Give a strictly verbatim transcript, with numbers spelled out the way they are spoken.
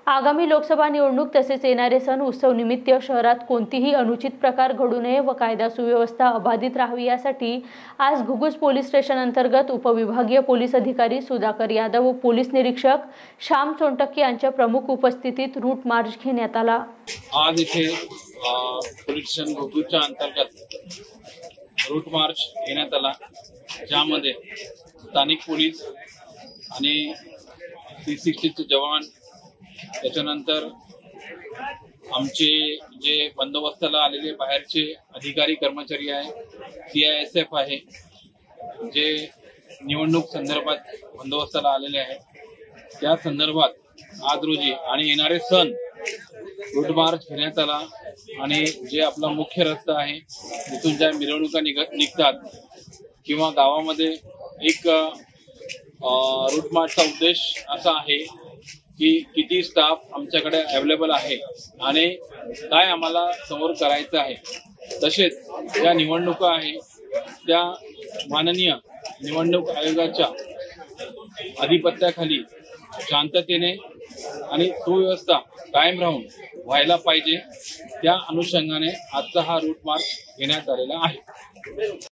आगामी लोकसभा निवडणूक तसेच येणारे सण उत्सव निमित्त शहरात कोणतीही अनुचित प्रकार घडू नये व कायदा सुव्यवस्था अबाधित राहावी यासाठी आज घुगुस पोलीस स्टेशन अंतर्गत उपविभागीय पोलीस अधिकारी सुधाकर यादव व पोलीस निरीक्षक श्याम सोनटक यांच्या प्रमुख उपस्थितीत रूट मार्च घेण्यात आला। आज इथे पोलीस स्टेशन घुगुसच्या अंतर्गत रूट मार्च घेण्यात आला, ज्यामध्ये स्थानिक पोलीस आणि सी सिक्स्टीचे जवान, त्याच्यानंतर आमचे जे बंदोबस्ताला आलेले बाहेरचे अधिकारी कर्मचारी आहे, सी आय एस एफ आहे, जे निवडणूक संदर्भात बंदोबस्ताला आलेले आहे, त्या संदर्भात आज रोजी आणि येणारे सण रूट मार्च घेण्यात आला। आणि जे आपला मुख्य रस्ता आहे तिथून ज्या मिरवणुका निघतात किंवा गावामध्ये एक रूट मार्चचा उद्देश असा आहे की किती स्टाफ आमच्याकडे अवेलेबल आहे आणि काय आम्हाला समोर करायचं आहे। तसेच ज्या निवडणुका आहे त्या माननीय निवडणूक आयोगाच्या अधिपत्याखाली शांततेने आणि सुव्यवस्था कायम राहून व्हायला पाहिजे, त्या अनुषंगाने आजचा हा रूट मार्च घेण्यात आलेला आहे।